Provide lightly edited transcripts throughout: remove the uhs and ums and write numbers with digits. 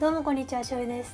どうもこんにちは、しおりです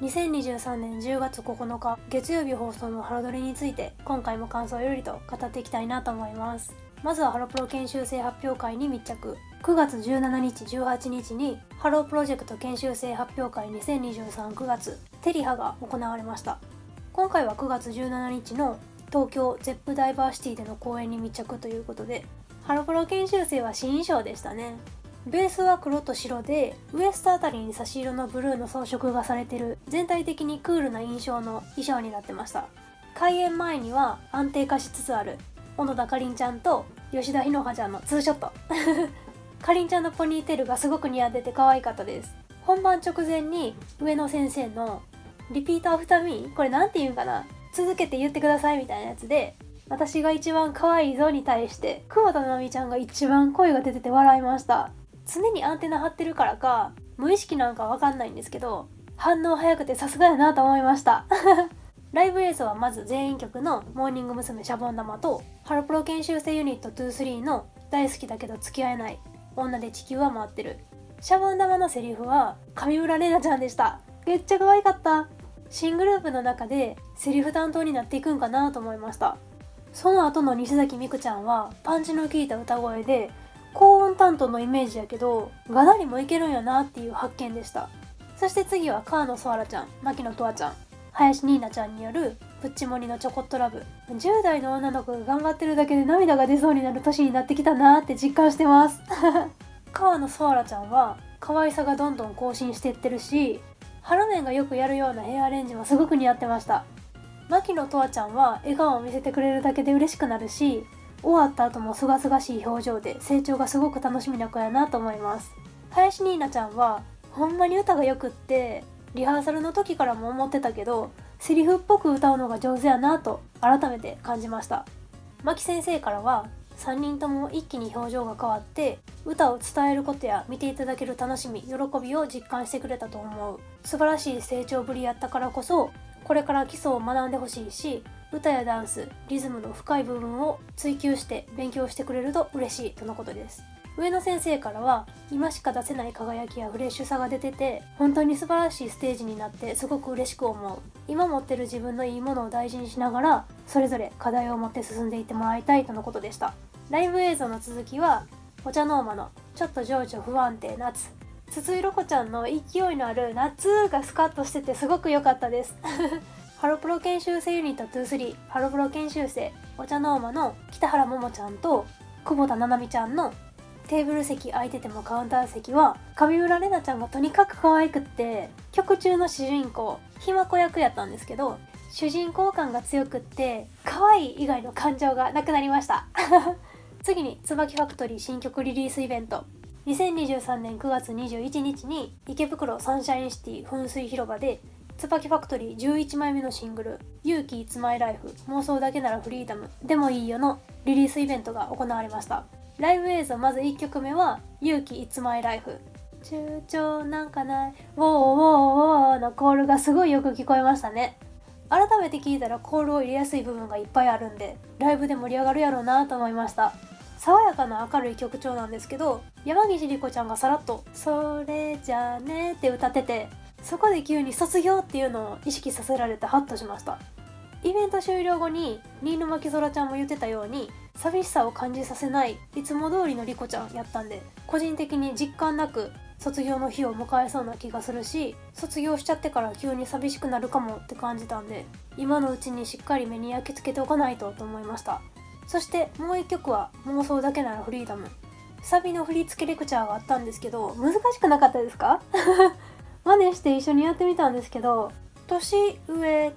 。2023年10月9日月曜日放送のハロドリについて今回も感想をよりと語っていきたいなと思います。まずはハロプロ研修生発表会に密着。9月17日18日にハロープロジェクト研修生発表会2023 9月テリハが行われました。今回は9月17日の東京ゼップダイバーシティでの公演に密着ということで、ハロプロ研修生は新衣装でしたね。ベースは黒と白で、ウエストあたりに差し色のブルーの装飾がされてる、全体的にクールな印象の衣装になってました。開演前には安定化しつつある小野田かりんちゃんと吉田ひのはちゃんのツーショットかりんちゃんのポニーテールがすごく似合ってて可愛かったです。本番直前に上野先生のリピートアフターミー、これなんて言うんかな、続けて言ってくださいみたいなやつで、私が一番可愛いぞに対して久保田奈美ちゃんが一番声が出てて笑いました。常にアンテナ張ってるからか無意識なんかわかんないんですけど、反応早くてさすがやなと思いましたライブ映像はまず全員曲のモーニング娘。シャボン玉とハロプロ研修生ユニット23の大好きだけど付き合えない女で地球は回ってる。シャボン玉のセリフは上村れなちゃんでした。めっちゃ可愛かった。新グループの中でセリフ担当になっていくんかなと思いました。その後の西崎美久ちゃんはパンチの効いた歌声で高音担当のイメージやけどがなりもいけるんやなっていう発見でした。そして次は川野そあらちゃん、牧野とわちゃん、林ニーナちゃんによるプッチモニのちょこっとラブ。10代の女の子が頑張ってるだけで涙が出そうになる年になってきたなーって実感してます川野そあらちゃんは可愛さがどんどん更新していってるし、ハロメンがよくやるようなヘアアレンジもすごく似合ってました。牧野とわちゃんは笑顔を見せてくれるだけで嬉しくなるし、終わった後もすがすがしい表情で成長がすごく楽しみな子やなと思います。林ニーナちゃんはほんまに歌がよくって、リハーサルの時からも思ってたけどセリフっぽく歌うのが上手やなと改めて感じました。牧先生からは3人とも一気に表情が変わって歌を伝えることや見ていただける楽しみ、喜びを実感してくれたと思う。素晴らしい成長ぶりやったからこそこれから基礎を学んでほしいし、歌やダンス、リズムの深い部分を追求して勉強してくれると嬉しいとのことです。上野先生からは今しか出せない輝きやフレッシュさが出てて本当に素晴らしいステージになってすごく嬉しく思う。今持ってる自分のいいものを大事にしながらそれぞれ課題を持って進んでいってもらいたいとのことでした。ライブ映像の続きはお茶の間のちょっと情緒不安定夏、筒井ロコちゃんの勢いのある夏がスカッとしててすごく良かったですハロプロ研修生ユニット23、ハロプロ研修生お茶の間の北原桃ちゃんと久保田七海ちゃんのテーブル席空いててもカウンター席は上村れなちゃんがとにかく可愛くって、曲中の主人公ひま子役やったんですけど主人公感が強くって可愛い以外の感情がなくなりました次に椿ファクトリー新曲リリースイベント。2023年9月21日に池袋サンシャインシティ噴水広場で椿ファクトリー11枚目のシングル「勇気 It's My Life 妄想だけならフリーダムでもいいよ」のリリースイベントが行われました。ライブ映像まず1曲目は「勇気 It's My Life」、躊躇なんかない「ウォーウォーウォー」のコールがすごいよく聞こえましたね。改めて聞いたらコールを入れやすい部分がいっぱいあるんでライブで盛り上がるやろうなと思いました。爽やかな明るい曲調なんですけど山岸莉子ちゃんがさらっと「それじゃあね」って歌ってて、そこで急に卒業っていうのを意識させられてハッとしました。イベント終了後に新沼木空ちゃんも言ってたように寂しさを感じさせないいつも通りの莉子ちゃんやったんで、個人的に実感なく卒業の日を迎えそうな気がするし、卒業しちゃってから急に寂しくなるかもって感じたんで今のうちにしっかり目に焼き付けておかないとと思いました。そしてもう一曲は妄想だけならフリーダム。サビの振り付けレクチャーがあったんですけど難しくなかったですか真似して一緒にやってみたんですけど、年上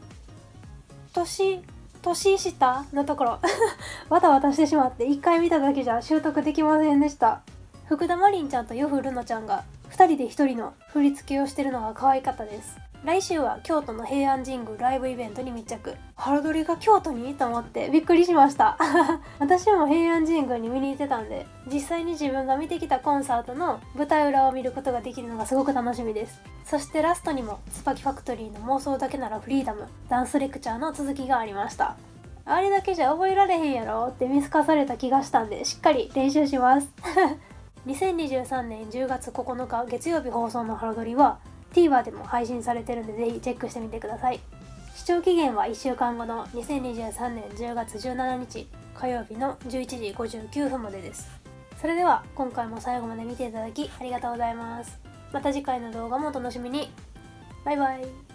年下のところわたわたしてしまって1回見ただけじゃ習得できませんでした。福田真凛ちゃんと呂布ルナちゃんが2人で1人の振り付けをしてるのが可愛かったです。来週は京都の平安神宮ライブイベントに密着。ハロドリが京都にと思ってびっくりしました私も平安神宮に見に行ってたんで実際に自分が見てきたコンサートの舞台裏を見ることができるのがすごく楽しみです。そしてラストにも椿ファクトリーの妄想だけならフリーダムダンスレクチャーの続きがありました。あれだけじゃ覚えられへんやろって見透かされた気がしたんでしっかり練習します2023年10月9日月曜日放送のハロドリは TVer でも配信されてるんでぜひチェックしてみてください。視聴期限は1週間後の2023年10月17日火曜日の11時59分までです。それでは今回も最後まで見ていただきありがとうございます。また次回の動画もお楽しみに。バイバイ。